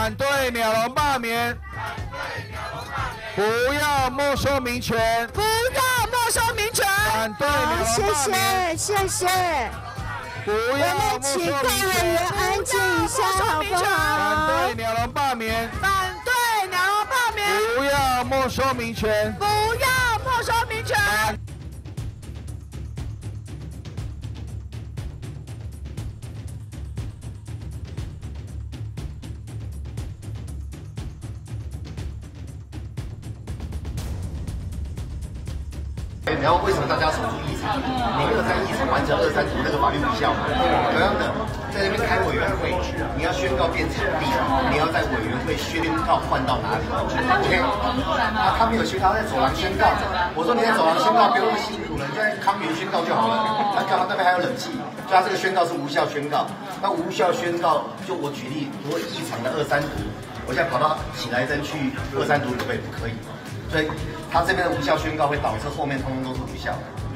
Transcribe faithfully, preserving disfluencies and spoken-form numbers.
反对鸟笼罢免，不要没收民权， 不要没收民权。 反对鸟笼罢免， 谢谢谢谢。 不要我们没收请各民权， 位安静一下，好不反好？ 对鸟笼罢免， 反对鸟笼罢免， 不要没收民权， 不要没收民权。 然后为什么大家守住议场？你没有在议场完成二三组那个法律无效嘛？同样的，在那边开委员会，你要宣告变场地，你要在委员会宣告换到哪里 ？OK？ 啊，他没有宣告，他在走廊宣告。我说你在走廊宣告不用那么辛苦了，你在康园宣告就好了。他刚好那边还有冷气，所以他这个宣告是无效宣告。那无效宣告，就我举例，如果议场的二三组，我现在跑到喜来登去二三组可不可以？不可以。所以他这边的无效宣告会导致后面通通都是无效的。